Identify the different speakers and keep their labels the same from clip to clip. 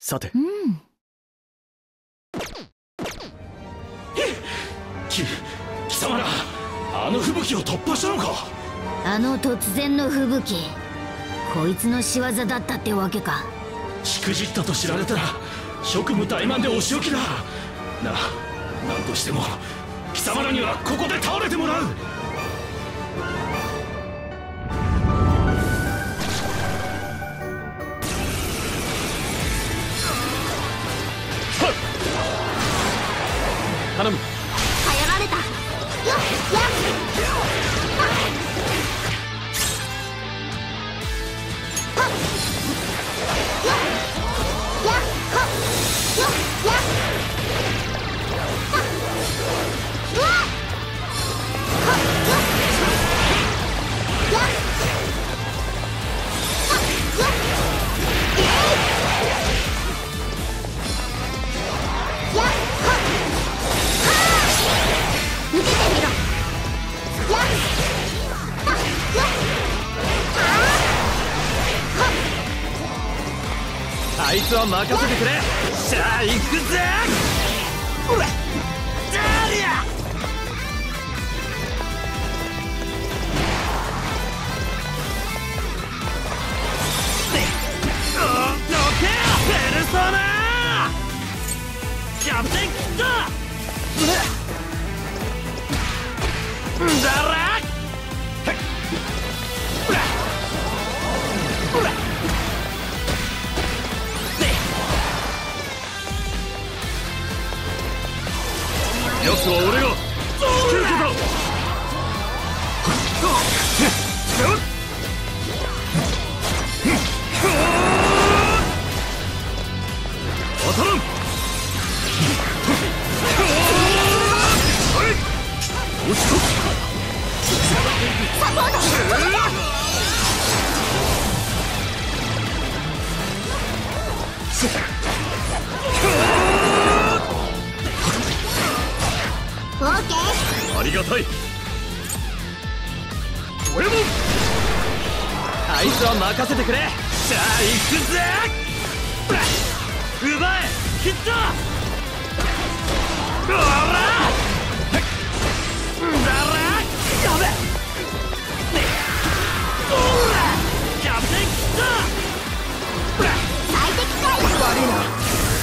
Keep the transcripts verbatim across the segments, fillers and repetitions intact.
Speaker 1: さて、
Speaker 2: うん。
Speaker 1: き貴様らあの吹雪を突破したのか。
Speaker 2: あの突然の吹雪、こいつの仕業だったってわけか。
Speaker 1: しくじったと知られたら職務怠慢でお仕置きだ。なあ、何としても貴様らにはここで倒れてもらう。頼む。
Speaker 2: はやられた。よっやっ
Speaker 1: あいつは任せてくれ。しゃあ行くぜ。うわっ、じゃありゃ。どけペルソナキャプテンキッドだら奴は俺が引き受けた。当たらん。落ちこサポート。オーケー。ありがたい。俺もあいつは任せてくれ。さあ行くぜ。奪えヒット。ほらだらやべ。ほらキャプテンキッド最適解。悪いな。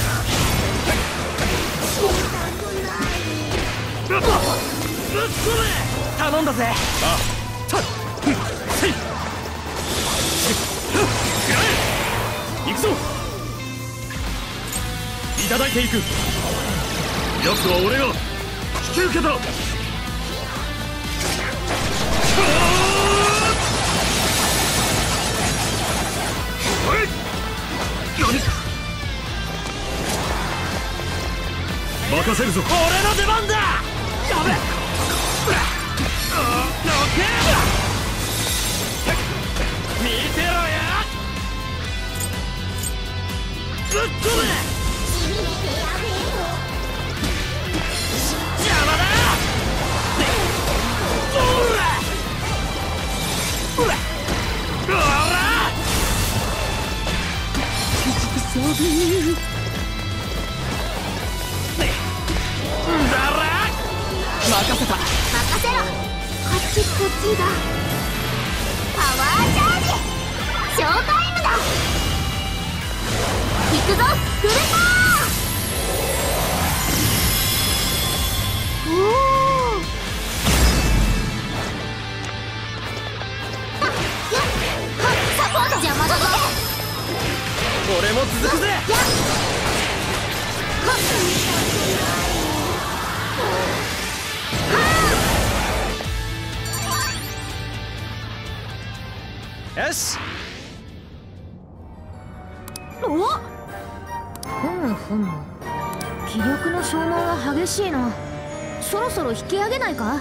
Speaker 1: ぶっ飛べ。頼んだぜ。あたっせい行くぞ。いただいていく。奴は俺が引き受けた。任せるぞ。俺の出番だ。やべっ。見てろよ。ぶっ飛べ。邪魔だ。ほらほらほら任せた。任せろ。こっちこっちだ。パワーチャージ。ショータイムだ。行くぞフルパワー。おお。サポート邪魔だぞ。俺も続くぜ。やっよし。おっふむふむ、気力の消耗が激しいな。そろそろ引き上げないか。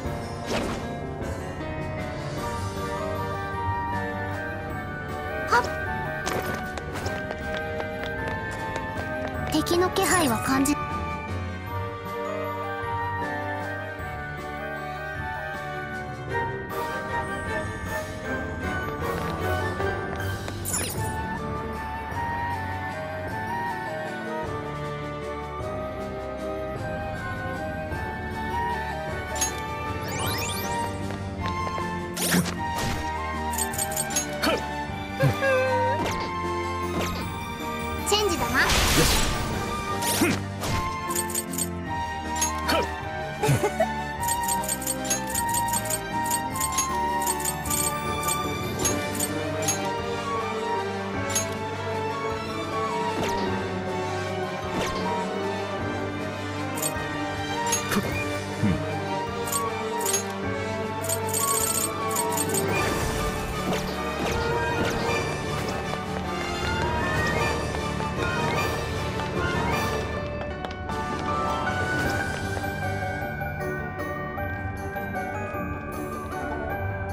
Speaker 1: はっ、敵の気配は感じ。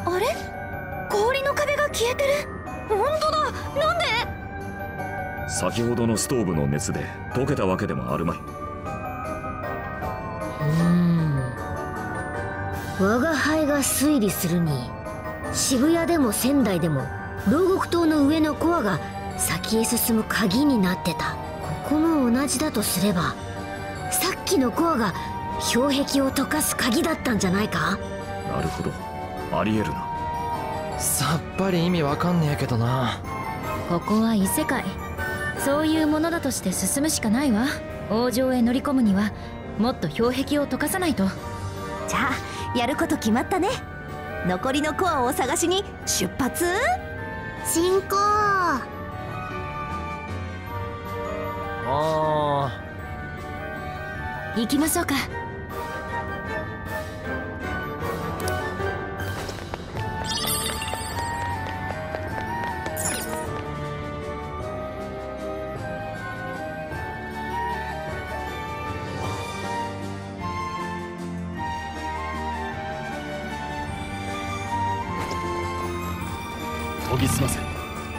Speaker 3: あれ、氷の壁が消えてる。本当だ。なんで？
Speaker 4: 先ほどのストーブの熱で溶けたわけでもあるまい。
Speaker 2: うーん、我が輩が推理するに、渋谷でも仙台でも牢獄島の上のコアが先へ進む鍵になってた。ここも同じだとすれば、さっきのコアが氷壁を溶かす鍵だったんじゃないか。
Speaker 4: なるほど、ありえるな。
Speaker 5: さっぱり意味わかんねえけどな。
Speaker 3: ここは異世界、そういうものだとして進むしかないわ。王城へ乗り込むにはもっと氷壁を溶かさないと。
Speaker 6: じゃあやること決まったね。残りのコアを探しに出発進行。
Speaker 5: あ
Speaker 3: 行きましょうか。
Speaker 1: 研ぎ澄ませ。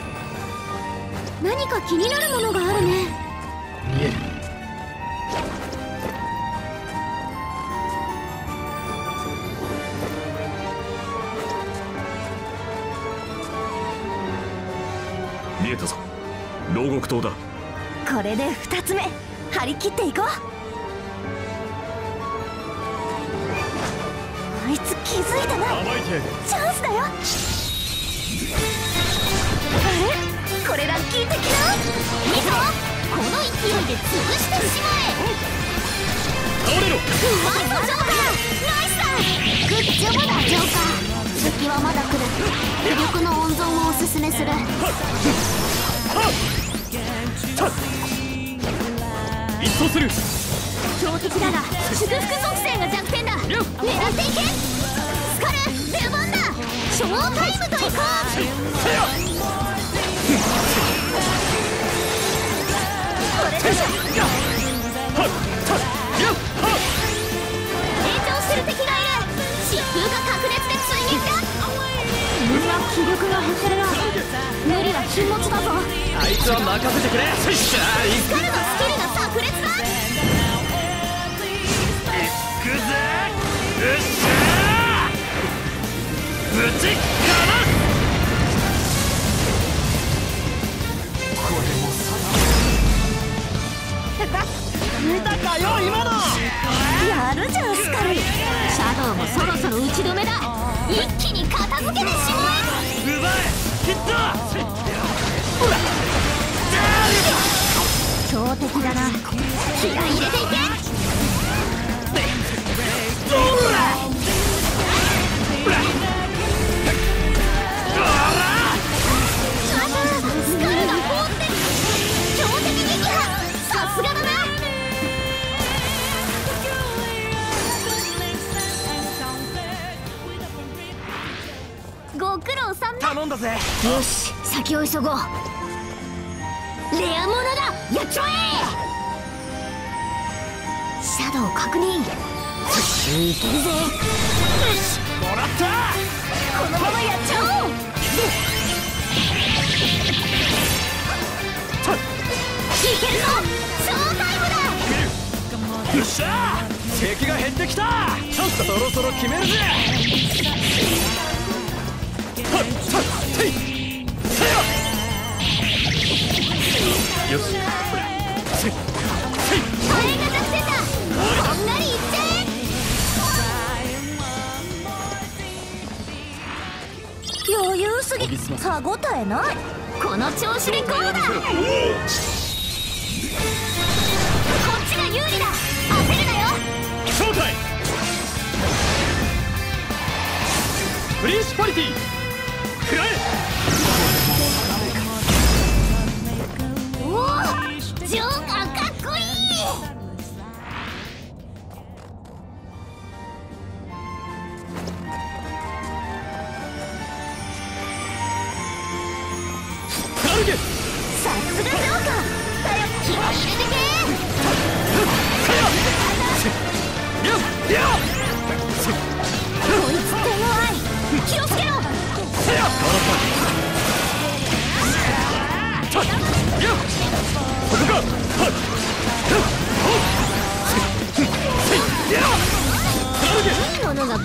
Speaker 3: 何か気になるものがあるね。
Speaker 1: 見える。
Speaker 4: 見えたぞ、牢獄島だ。
Speaker 6: これでふたつめ、張り切っていこう。あいつ気づいてない。
Speaker 1: 甘いて。
Speaker 6: チャンスだよ。あれ、これラッキー的な。いいぞ、この勢いで潰してしまえ。
Speaker 1: 倒れろ。
Speaker 6: うまいぞジョーカー、ナイスだ。
Speaker 2: グッジョブだジョーカー。敵はまだ来る。武力の温存をおすすめする。
Speaker 1: 一掃する。
Speaker 3: 強敵だが祝福属性が弱点だ。狙っていけ。スカル、出番だ。ショータイムといこう。
Speaker 6: これでしょ。
Speaker 3: 成長してる敵がいる。疾風が格熱で追撃だ。みんな気力が減ってるな。無理は禁物だぞ。
Speaker 5: あいつは任せてくれ。
Speaker 3: スカルのスキルが炸裂だ。
Speaker 1: 行くぜ。うっしゃー。ぶちかます。
Speaker 5: 見たかよ今の。
Speaker 6: やるじゃんスカル。
Speaker 3: シャドウもそろそろ打ち止めだ。一気に片付けてしまえ。
Speaker 1: 奪え。ヒット。
Speaker 3: 強敵だな。気合い入れていけ。
Speaker 1: どうだ。
Speaker 3: スカルが凍ってる。強敵撃破、さすがだな。ご苦労さんだ。
Speaker 5: 頼んだぜ。
Speaker 2: よし、先を急ごう。レアものだ、やっちまえ。シャドウ確認。いけるぜ。
Speaker 1: もらった。
Speaker 6: このままやっちゃおう。
Speaker 3: いけるぞ。ショータイムだ。
Speaker 1: よっしゃー。
Speaker 5: 敵が減ってきた。そろそろ決めるぜ。
Speaker 1: よし。
Speaker 3: これが弱点だ。こんがりいっちゃ
Speaker 6: 余裕すぎ、歯応えない。
Speaker 3: え。この調子でゴーだ。こっちが有利だ。焦るなよ。
Speaker 1: 正体。プリンシパリティ。食らえ。
Speaker 3: おお、ジョーカーかっこいい。
Speaker 1: タルゲ。
Speaker 6: さすがジョーカー。早く
Speaker 3: 気合い入れてけ。
Speaker 1: やっやっ。
Speaker 3: こいつ手強い。気をつけろ。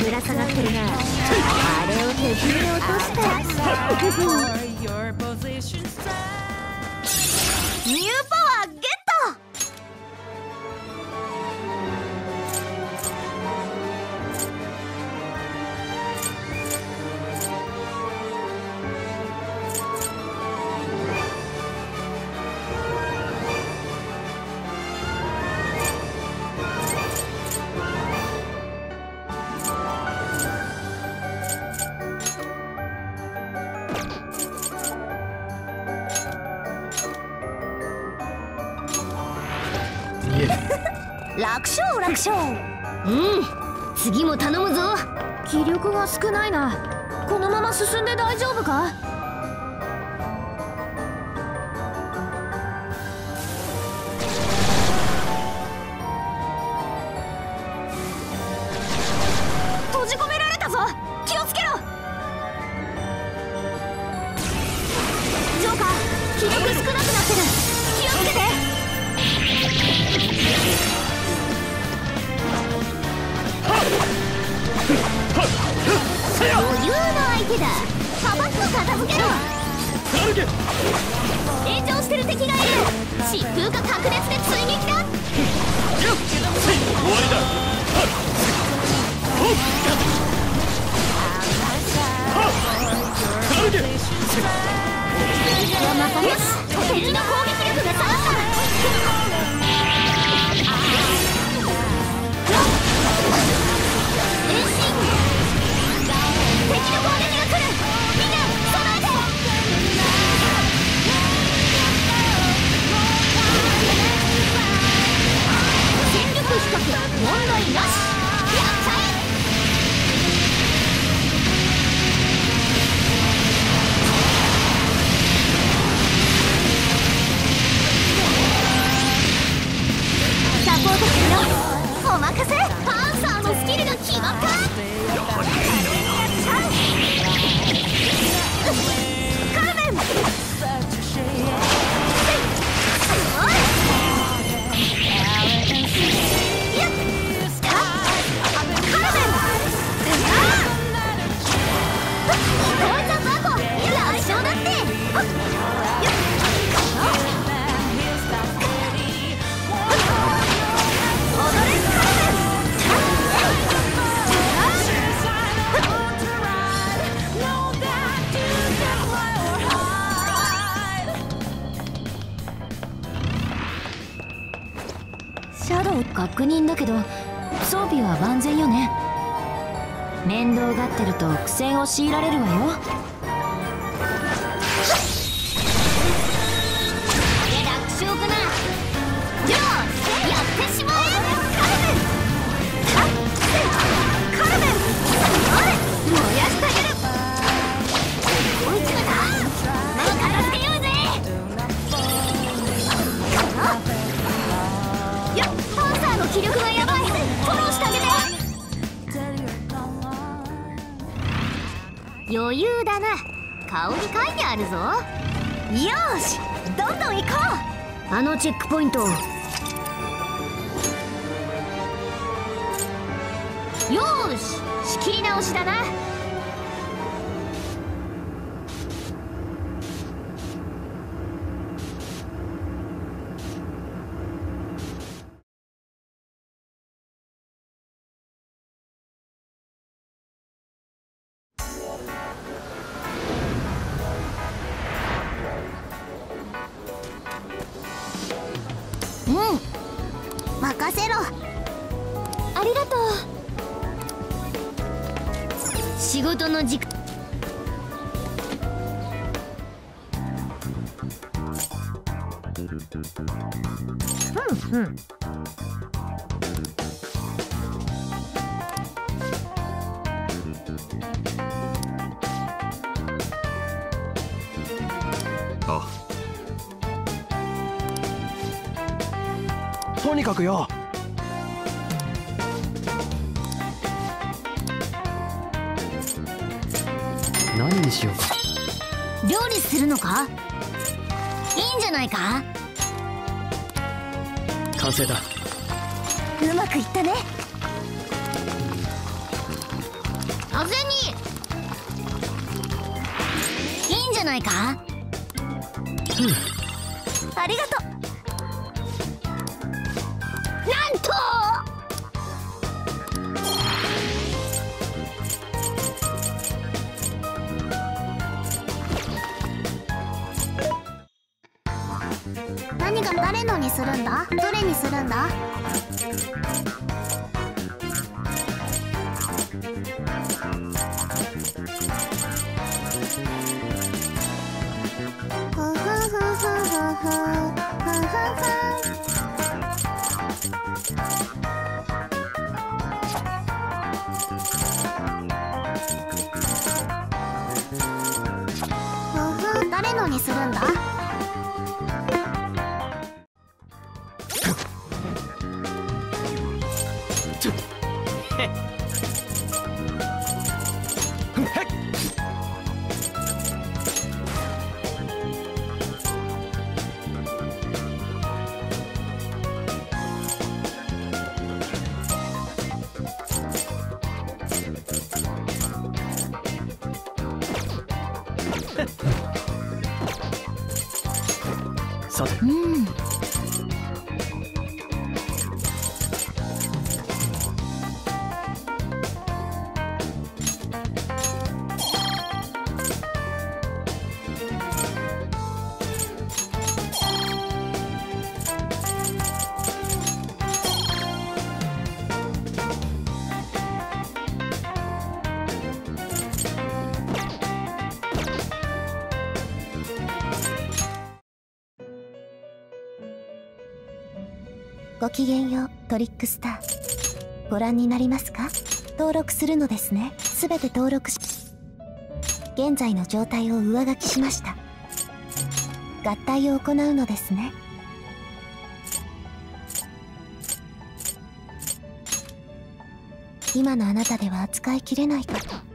Speaker 3: ぶら下がってるな。あれを手締め落とした。
Speaker 6: ニューパワーゲット。楽勝楽勝。
Speaker 2: うん、次も頼むぞ。
Speaker 3: 気力が少ないな。このまま進んで大丈夫か？
Speaker 6: 閉じ込められたぞ。気をつけろ。ジョーカー、気力少なくなってる。気をつけて。余裕の相手だ。パパッと片付けろ。炎上してる敵がいる。疾風か白熱で追撃だ。
Speaker 1: 終わりだ。
Speaker 6: よし、敵の攻撃力が下がった。敵の攻撃が来る。みんな備えて。戦力比較問題なし。やっちゃえ。サポートするよ。お任せ。パンサーのスキルが決まった。やはりカルメン。
Speaker 3: シャドウ確認だけど装備は万全よね。面倒がってると苦戦を強いられるわよ。
Speaker 6: 楽勝かな。よし、やってしまえ。カルメン。カルメン。燃やしてあげる。追い詰めた。もう片付けようぜ。いや、パンサーの気力がやばい。フォローしてあげて。余裕だな。顔に書いてあるぞ。よし、どんどん行こ
Speaker 2: う。あのチェックポイント。よ
Speaker 6: ーし、仕切り直しだな。うん、任せろ。ありがとう。
Speaker 2: 仕事の時間。
Speaker 3: うんうん。
Speaker 4: あ、
Speaker 5: とにかくよ。何にしようか。
Speaker 2: 料理するのか？いいんじゃないか？
Speaker 5: 完成だ。
Speaker 6: うまくいったね。
Speaker 2: 風にいいんじゃないか。
Speaker 6: ありがとう。
Speaker 2: なんと
Speaker 3: 何が誰のにするんだ？どれにするんだ？ふふふふふふふふふ誰のにするんだ？
Speaker 5: さて、
Speaker 6: うん。ごきげんよう、トリックスター。ご覧になりますか？登録するのですね。すべて登録し、現在の状態を上書きしました。合体を行うのですね。今のあなたでは扱いきれないかと。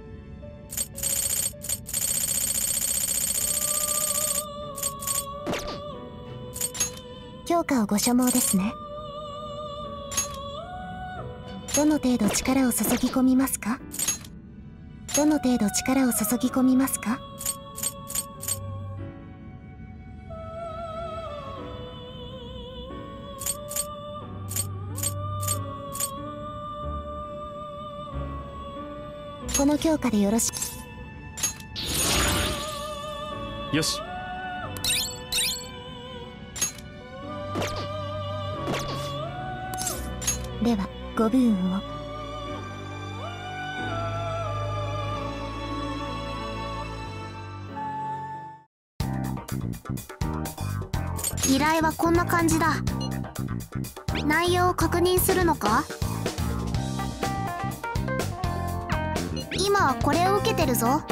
Speaker 6: 強化をご所望ですね。どの程度力を注ぎ込みますか？どの程度力を注ぎ込みますか？この強化でよろし
Speaker 5: よし。
Speaker 6: ではご武運を。
Speaker 3: 依頼はこんな感じだ。内容を確認するのか？今はこれを受けてるぞ。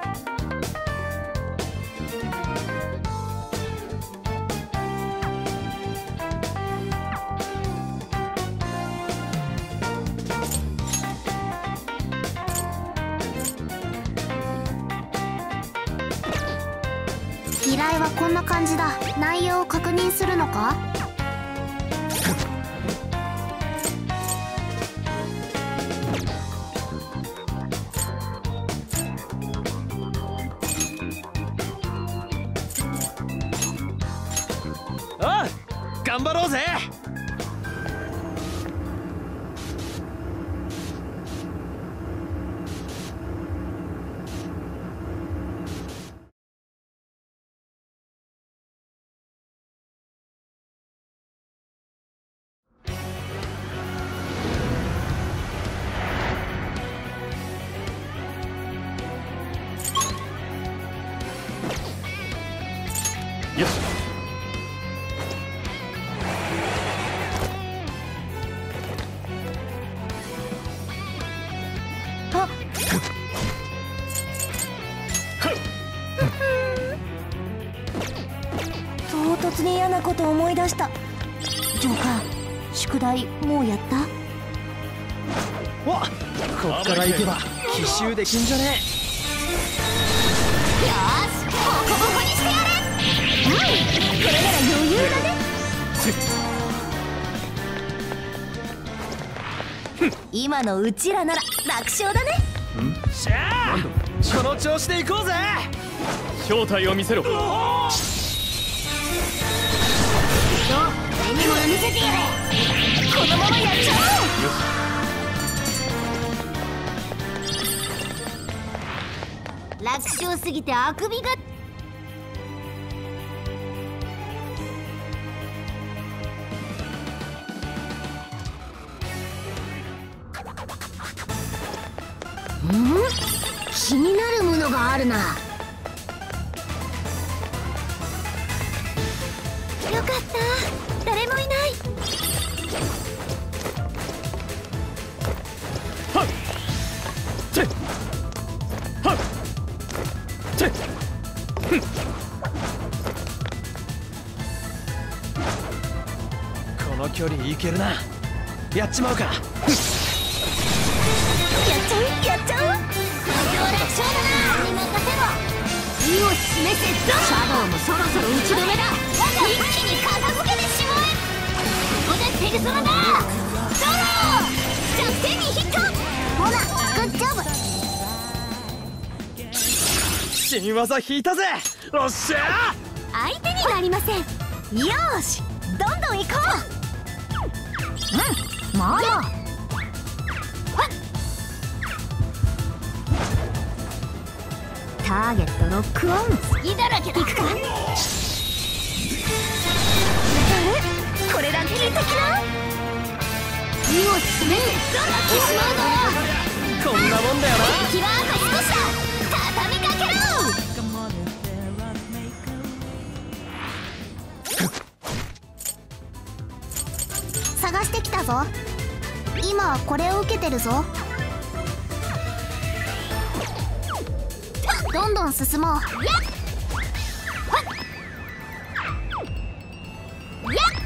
Speaker 3: 依頼はこんな感じだ。内容を確認するのか？
Speaker 5: ああ、頑張ろうぜ。よし。
Speaker 6: あ唐突に嫌なこと思い出した。ジョーカー、宿題もうやった？
Speaker 5: おっ、こっから行けば奇襲できんじゃね
Speaker 3: よーし、ボコボコにしてやる。うん、これなら余裕だね。
Speaker 6: 今のうちらなら楽勝だね。
Speaker 5: しゃあ、この調子で行こうぜ。
Speaker 1: 正体を見せろ。
Speaker 2: 俺にも見せてやれ。
Speaker 3: このままやっちゃおう。
Speaker 2: 楽勝すぎてあくびが。ん？気になるものがあるな。
Speaker 6: よかった、誰もいない。
Speaker 1: はってはってふん。
Speaker 5: この距離いけるな。やっちまうか。
Speaker 3: やっちゃうやっちゃう。楽勝だな。に任せろ。
Speaker 2: 意を示せ。シャドウもそろそろ打ち止めだ。
Speaker 3: 一気に片付けてしまえ。ここでペルソナだ。ソロ弱点にヒット。
Speaker 6: ほら、グッジョブ。
Speaker 5: 新技引いたぜ。おっしゃ
Speaker 3: 相手になりません。よーし、どんどん行こう。
Speaker 2: うん、まだ。ターゲットロックオン。
Speaker 3: 隙だらけだ。行くか。あれ、これだけに的な。
Speaker 2: 意を示せ。やってしまうぞ。
Speaker 5: こんなもんだよな。
Speaker 3: 敵はあと少しだ。畳みかけろ。
Speaker 6: 探してきたぞ。今はこれを受けてるぞ。どんどん進もう。
Speaker 3: やっやっ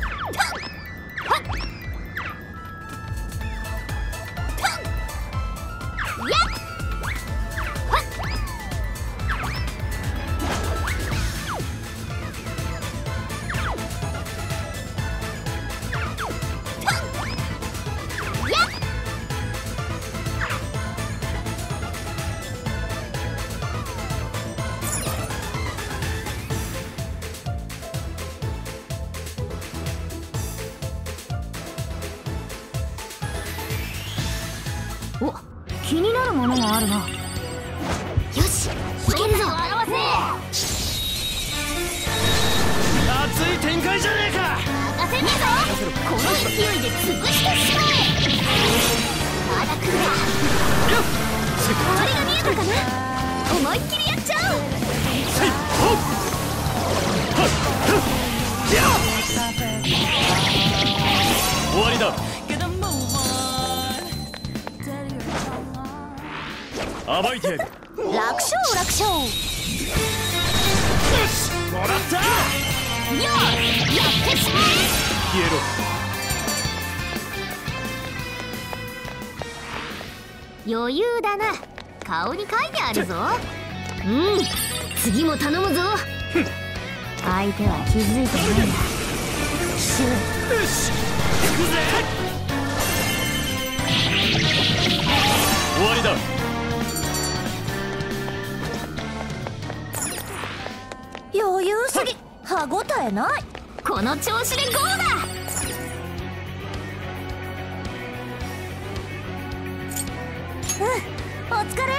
Speaker 2: お、気になるものがあるな。よし、いけるぞ。
Speaker 5: 熱い展開じゃねえか。
Speaker 3: 任せねえぞ。この勢いで潰してしまえ。まだ来るな。終わりが見えたかな。思いっきりやっちゃう。
Speaker 1: 終わりだ。暴いてやる。
Speaker 3: 楽勝楽勝。
Speaker 5: よし、もらった。
Speaker 3: よー、やってしまえ。
Speaker 1: 消えろ。
Speaker 2: 余裕だな。顔に書いてあるぞ。うん、次も頼むぞ。相手は気づいてないんだ。シュッ。
Speaker 5: よし、行くぜ。
Speaker 1: 終わりだ。
Speaker 3: 余裕すぎ。歯ごたえない。この調子でゴーだ。うん、お疲れ。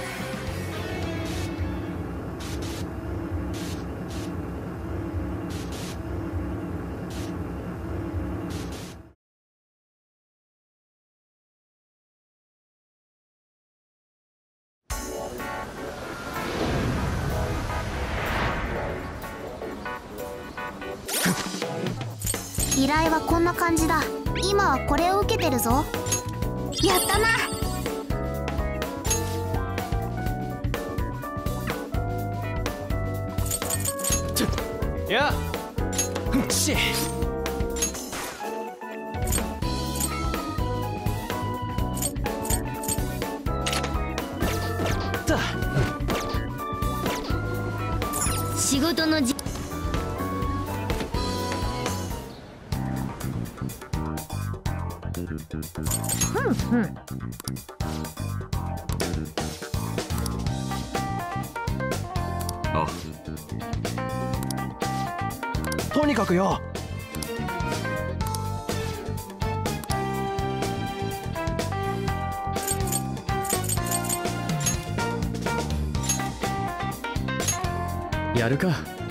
Speaker 6: 依頼はこんな感じだ。今はこれを受けてるぞ。やったな。
Speaker 5: やっしだ。
Speaker 2: 仕事のじふんふん。
Speaker 4: あ、
Speaker 5: とにかくよ、やるか。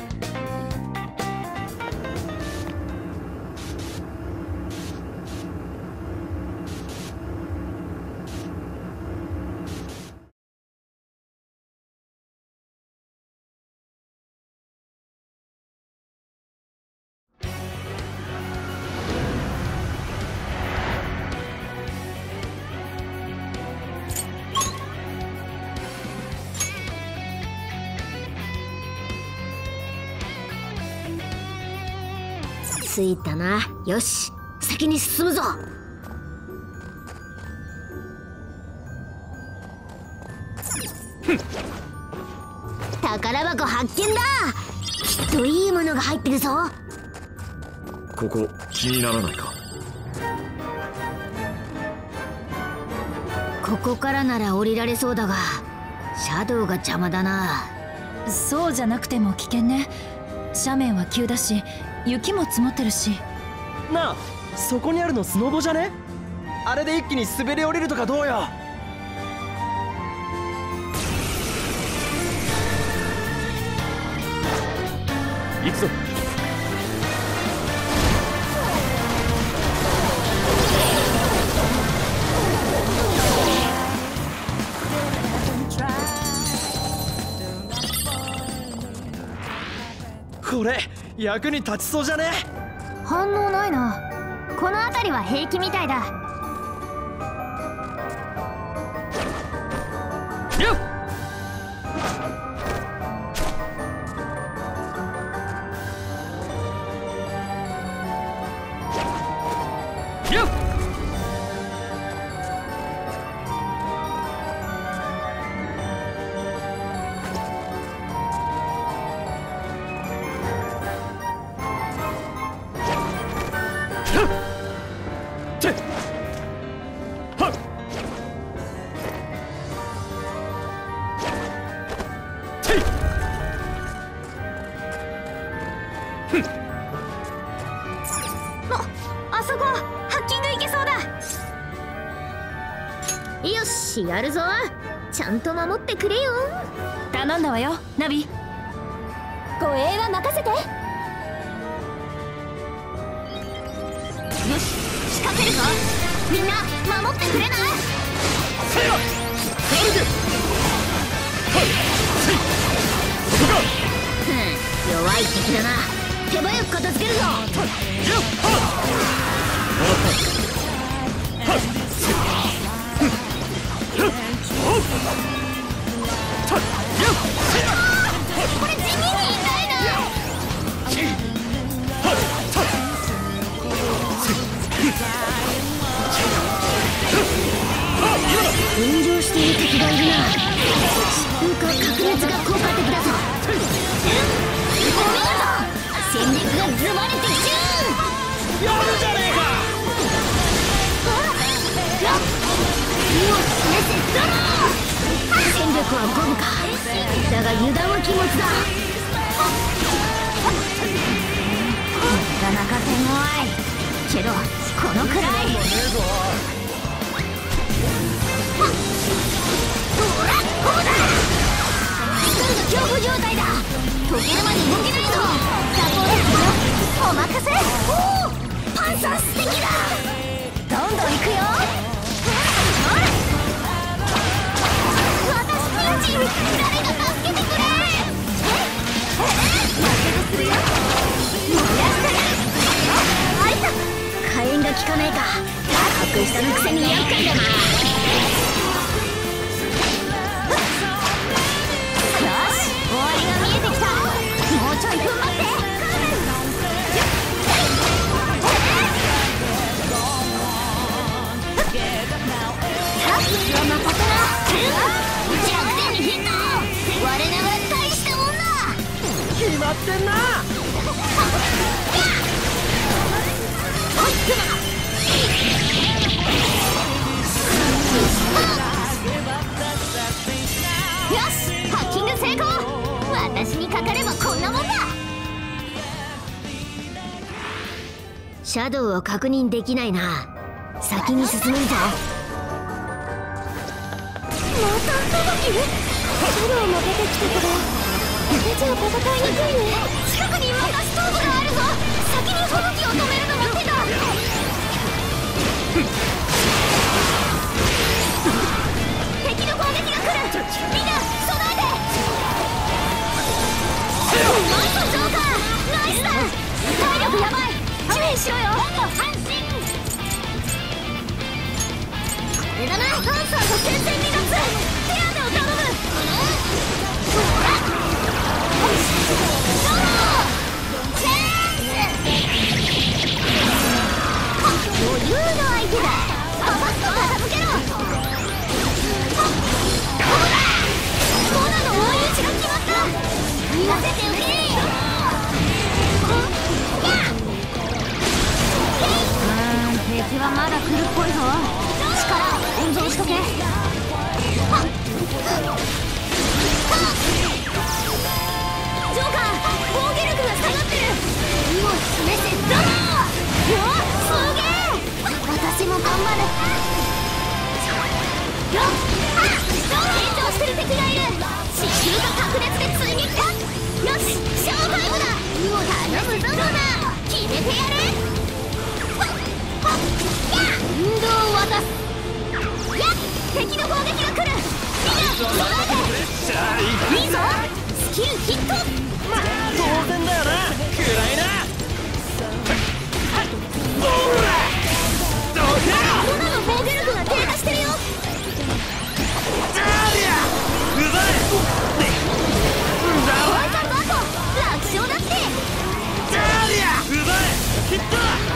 Speaker 2: 着いたな。よし、先に進むぞ。宝箱発見だ。きっといいものが入ってるぞ。
Speaker 4: ここ気にならないか？
Speaker 2: ここからなら降りられそうだが、シャドウが邪魔だな。
Speaker 7: そうじゃなくても危険ね。斜面は急だし、雪も積もってるし。
Speaker 5: なあ、そこにあるのスノボじゃね？あれで一気に滑り降りるとかどうよ？行くぞ。これ役に立ちそうじゃね？
Speaker 3: 反応ないな。この辺りは平気みたいだ。
Speaker 5: よっ！よっ！
Speaker 2: よし、やるぞ。ちゃんと守ってくれよ。
Speaker 7: 頼んだわよ、ナビ。
Speaker 3: 護衛は任せて。よし、仕掛けるぞ。みんな守ってくれない？
Speaker 5: せや！
Speaker 2: ふん、弱い敵だな。手早く片付けるぞ。
Speaker 3: これ地味に痛いな。
Speaker 2: 炎上している敵がいるな。疾風か確熱が効果的だぞ。お見事、戦略がズバリ的中。
Speaker 5: やるじゃねえか。
Speaker 2: 戦力は五分か。だが油断は禁物だ。なかなか手強いけど、このくらい。ほら、こうだ。一人が恐怖状態だ。溶けるまで動けないぞ。サポートお任せ。おお、パンサー素敵だ。どんどん行くよ。誰が助けてくれ。ええ、やけどするよ。燃やしてる。あいた。火炎が効かないか。格下のくせに厄介だな。よし、終わりが見えてきた。もうちょい踏ん張って。さあ、次は任せな。弱点にヒット。我ながら大したもんだ。
Speaker 5: 決まってんな。
Speaker 3: よし、ハッキング成功。私私にかかればこんなもんだ。
Speaker 2: シャドウを確認できないな。先に進めるぞ。
Speaker 3: また吹雪？シャドウも出てきたけど、これじゃ戦いにくいね。近くにまたストーブがあるぞ。先に吹雪を止めるのが手だ。敵の攻撃が来る。みんな備えて。うまいぞジョーカー、ナイスだ。体力やばい、注意しろよ。あれだな、ハンサーと戦線離脱。手当てを頼む。ほらどうもチェンス。余裕の相手だ。パパッと片付けろ。モナの追い打ちが決まった。見らせておけ。敵はまだ来るっぽいぞ。力温存しとけ。ジョーカー、防御力が下がってる。意を示せ。どうも。すげえ。私も頑張る。よっ、あっ、成長してる敵がいる。地球が白熱で追撃だ。よし、ショータイムだ。頼むぞロナ、決めてやれ。運動を渡す。やっ、敵の攻撃が来る。みんな備えて。いいぞ、スキルヒット。
Speaker 5: 当然だよな。暗いな。
Speaker 3: モナの防御力が低下してるよ。ワイカットアウト、楽勝だって。
Speaker 5: ヒット。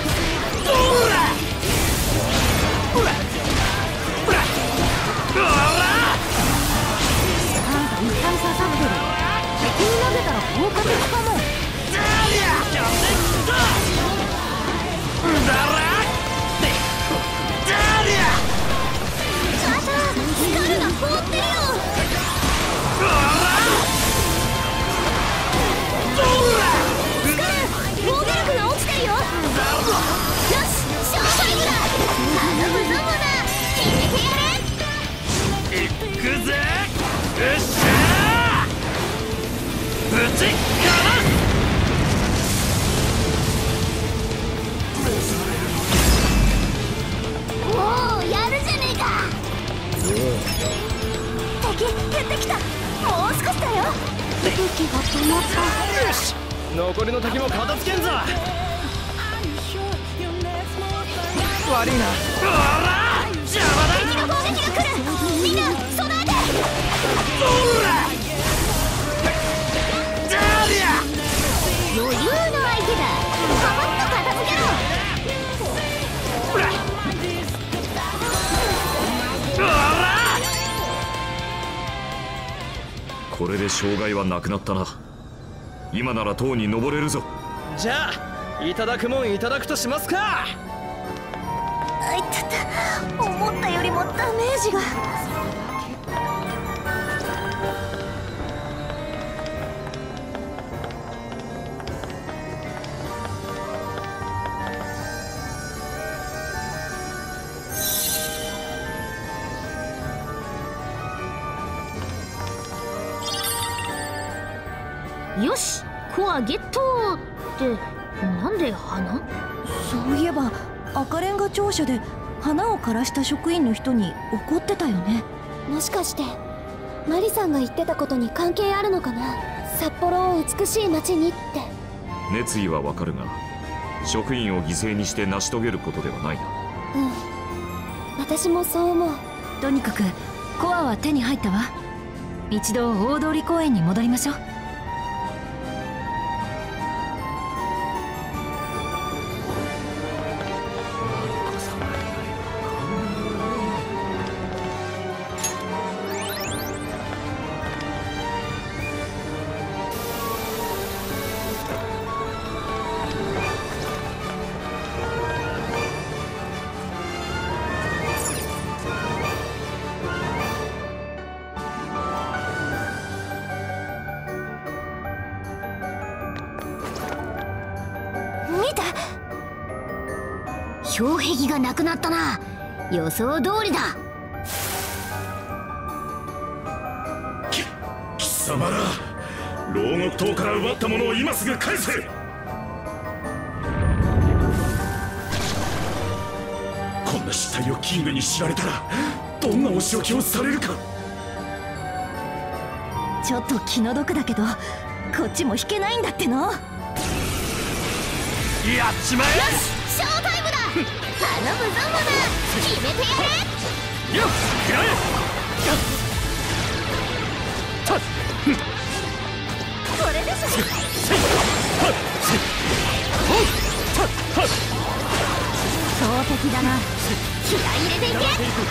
Speaker 3: なんかいっぱい刺さってる。敵に投げたら効果的かも。あた、スカルが凍ってるよ。スカル、防御力が落ちてるよ。よし、ショータイムだ。頼むぞモナ、決めてやれ。
Speaker 5: いくぜ。よっしゃー、ぶちっかな。
Speaker 3: おお、やるじゃねえか。敵減ってきた。もう少しだよ。息が止まった。
Speaker 5: よし、残りの敵も片付けんぞ。悪いな。ほら邪魔だ。
Speaker 3: 敵の攻撃が来る。みんな備えて。
Speaker 5: ほら
Speaker 3: 余裕の相手だ。パパッと片付けろ。
Speaker 5: ほらほら。
Speaker 4: これで障害はなくなったな。今なら塔に登れるぞ。
Speaker 5: じゃあいただくもんいただくとしますか。
Speaker 6: あいたた、思ったよりもダメージが。
Speaker 2: よし、コアゲットってなんで花？
Speaker 7: そういえば赤レンガ庁舎で花を枯らした職員の人に怒ってたよね。
Speaker 6: もしかしてマリさんが言ってたことに関係あるのかな。札幌を美しい街にって。
Speaker 4: 熱意はわかるが、職員を犠牲にして成し遂げることではないな。
Speaker 6: うん、私もそう思う。
Speaker 7: とにかくコアは手に入ったわ。一度大通公園に戻りましょう。
Speaker 2: 胸壁がなくなったな。予想通りだ。
Speaker 1: き貴様ら、牢獄島から奪ったものを今すぐ返せ。こんな失態をキングに知られたらどんなお仕置きをされるか。
Speaker 7: ちょっと気の毒だけどこっちも引けないんだっての。
Speaker 1: やっちまえ。
Speaker 3: よし、ショータイムだ。頼むぞマナ、決めてやれ。
Speaker 1: よっ、食らえ。
Speaker 3: これでしょ。
Speaker 7: 強敵だな。
Speaker 3: 気合い入れていけ。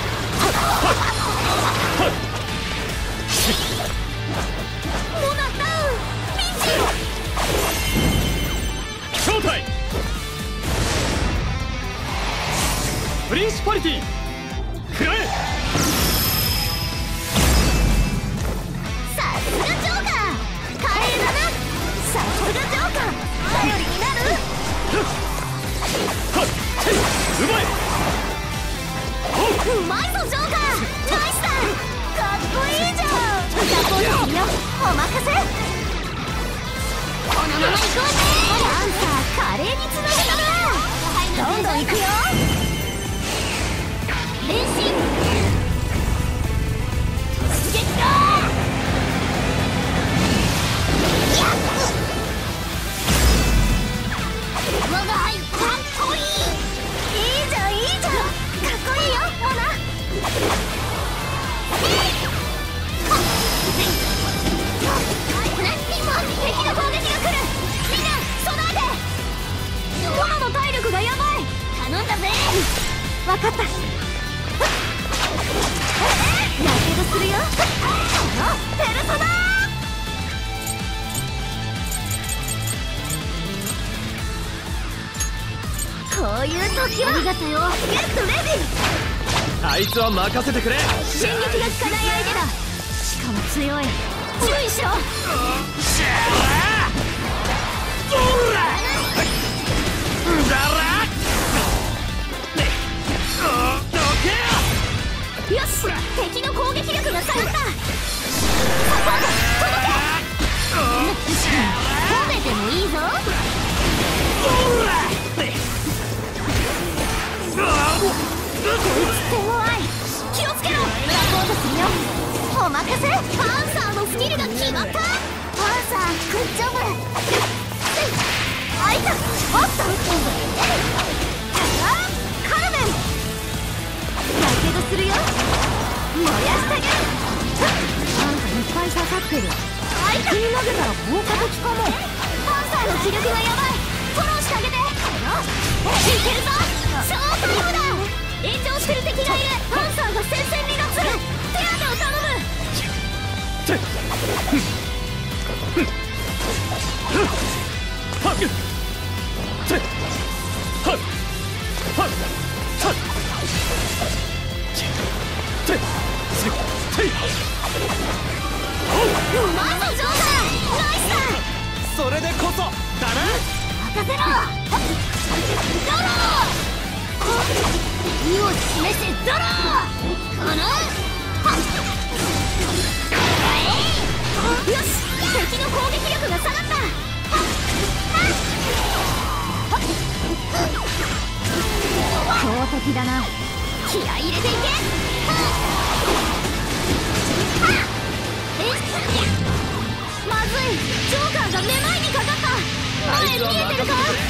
Speaker 3: モナダウン、ピンチ。
Speaker 1: 正体プリンシパリティ、食らえ。
Speaker 3: さすがジョーカー、華麗だな。さすがジョーカー、頼りになる。
Speaker 1: うまい。
Speaker 3: うまいぞジョーカー、ナイスだ。かっこいいじゃん。サポートするよ、お任せ。このまま行こうぜ。ダンサー華麗につなげたな。どんどん行くよ。変身突撃だ。我が輩かっこいい。いいじゃんいいじゃん、かっこいいよモナ。今敵の攻撃が来る。みんな備えて。モナの体力がやばい。頼んだぜ。分かった。やけどするよ、このペルソナ。こういう時はありがとよ。ゲットレディ。
Speaker 5: あいつは任せてくれ。
Speaker 3: 電撃が効かない相手だ。しかも強い。注意しろ。よし、敵の攻撃力が下がった。サポート届け。褒めてもいいぞ。こいつ手強い。気をつけろ。サポートするよ、お任せ。パンサーのスキルが決まった。パンサーグッジョブ。あいた、おっと。カルメン、やけどするよ、燃やしてあげる。なんかいっぱい刺さってる。あいた、振り投げたら効果的かも。パンサーの気力がやばい。フォローしてあげて。いけるぞ、ショータイムだ。炎上してる敵がいる。パンサーが戦線離脱する。手当てを頼む。うまいぞジョーカー、ナイスだ。
Speaker 5: それでこそだな。
Speaker 3: 任せろ。ドロー、意を示せドロー。このよし、敵の攻撃力が下がった。強敵だな。気合い入れていけ。まずい、ジョーカーがめまいにかかった。前見えてるか。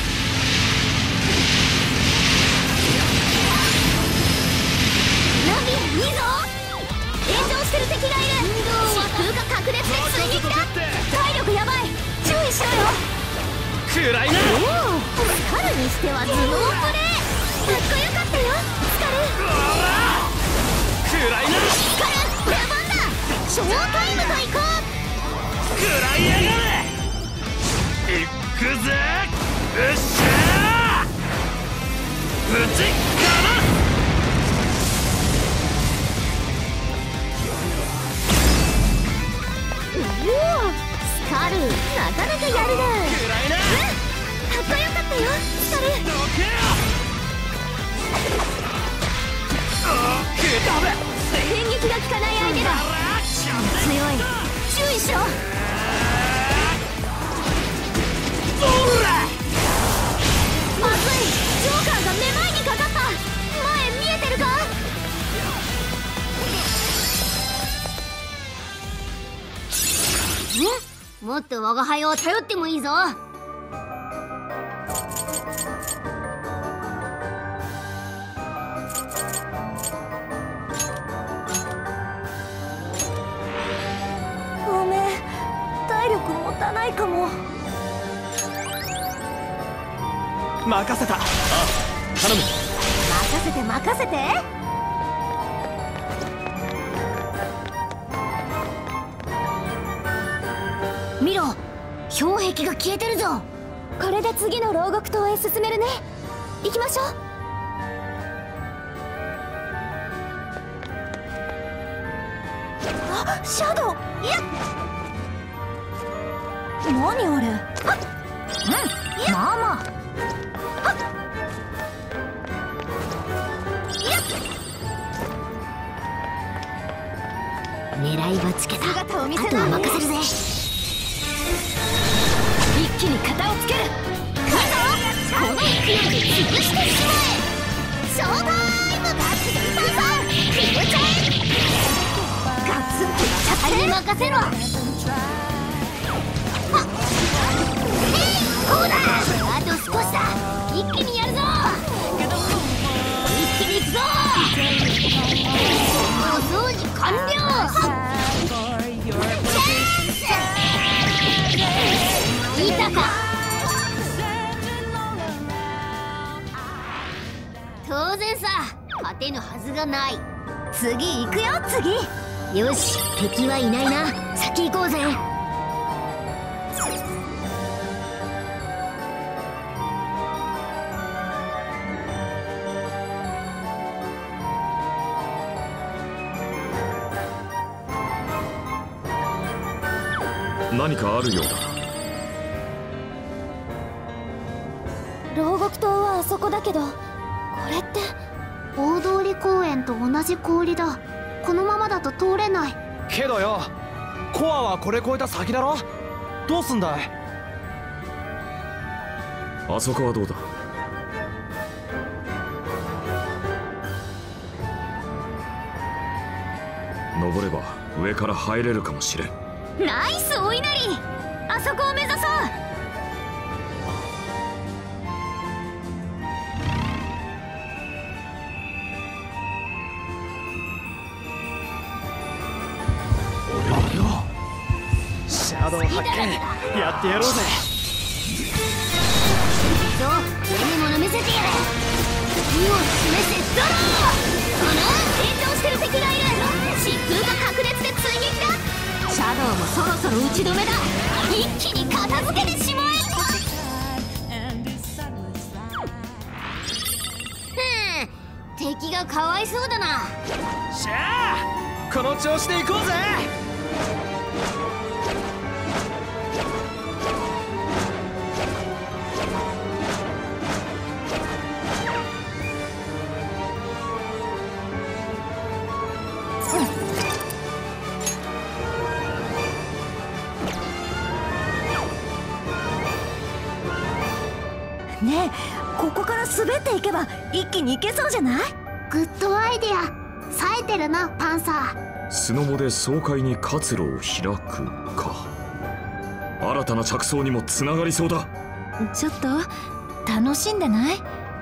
Speaker 3: ナビいいぞ。炎上してる敵がいる。疾風が隔熱で追撃だ。体力やばい、注意しろよ。
Speaker 5: 暗いな。
Speaker 3: おお、スカルにしては頭脳プレー。かっこよかったよスカル。
Speaker 5: 暗いな。
Speaker 3: スカル、出番だ。ショータイムと行こう。
Speaker 5: 食らいやがれ。いくぜ。うっしゃー。ぶちかま。
Speaker 3: おお、スカル、なかなかやるな。
Speaker 5: 暗いな。
Speaker 3: うん、かっこよかったよスカル。
Speaker 5: どけよ。
Speaker 3: 電撃が効かない相手だ。強い、注意しろ。まずい、ジョーカーがめまいにかかった。前見えてるか？
Speaker 2: ん？もっと我が輩を頼ってもいいぞ。
Speaker 7: ごめん、体力持たないかも。
Speaker 5: 任せた。あ、頼む。
Speaker 3: 任せて任せて。
Speaker 2: 見ろ、氷壁が消えてるぞ。
Speaker 3: これで次の牢獄島へ進めるね。行きましょう。
Speaker 7: あ、シャドウ。いや、何あれ。うん、まあまあ。
Speaker 2: 狙いはつけた。
Speaker 3: 姿を見せ
Speaker 2: あとは任せるぜ。
Speaker 3: 一気に型をつける。この勢いで潰してしまえ。ショータイム。ガツンパンサー決めちゃえ。ガツンとチャタに任せろ。はっ、えい、こうだ。あと少しだ。一気にやるぞ。一気にいくぞ。お掃除完了。いたか。当然さ、勝てぬはずがない。
Speaker 2: 次行くよ、次。よし、敵はいないな。先行こうぜ。
Speaker 4: 何かあるようだ。
Speaker 3: 牢獄島はあそこだけど、これって大通公園と同じ氷だ。このままだと通れない。
Speaker 5: けどよ、コアはこれ越えた先だろ。どうすんだい？
Speaker 4: あそこはどうだ？登れば上から入れるかもしれん。
Speaker 3: ナイスお稲荷。あそこを目指そう。
Speaker 5: シャドウ発見、やってやろうぜ。
Speaker 2: そう、上に物見せてやれ。意を示せ、ドロー。
Speaker 3: この炎上してる敵がいる。疾風が格列で追撃だ。シャドウもそろそろ打ち止めだ。一気に片付けてしまえ。
Speaker 2: ふん、敵がかわいそうだな。
Speaker 5: しゃあ、この調子で行こうぜ。
Speaker 7: ねえ、ここから滑っていけば一気に行けそうじゃない？
Speaker 3: グッドアイデア。冴えてるな、パンサー。
Speaker 4: スノボで爽快に活路を開くか。新たな着想にもつながりそうだ。
Speaker 7: ちょっと楽しんでない？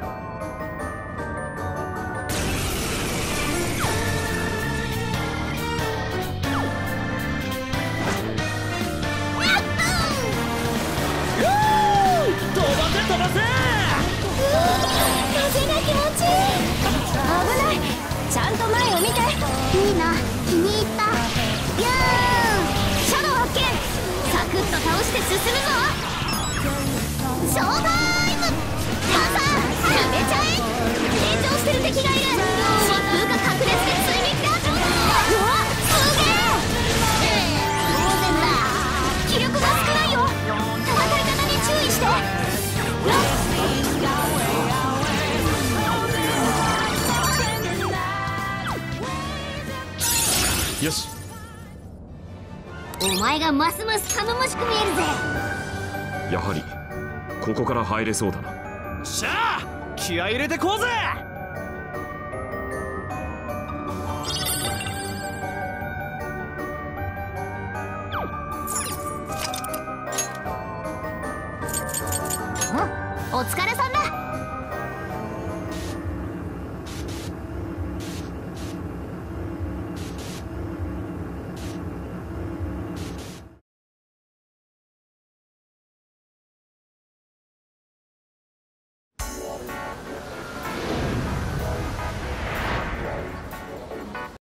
Speaker 3: 風が気持ちいい。危ない。ちゃんと前を見て。いいな、気に入った。ユー、シャドウ発見。サクッと倒して進むぞ。ショータイム。パンサー決めちゃえ。炎上してる敵がいる。疾風が格列で追撃だ。うわ、すげえ。当然だ。気力が少ないよ。戦い方に注意して。よっ、
Speaker 2: がますます頼もしく見えるぜ。
Speaker 4: やはりここから入れそうだな。
Speaker 5: しゃあ気合い入れてこうぜ。
Speaker 3: お疲れ様。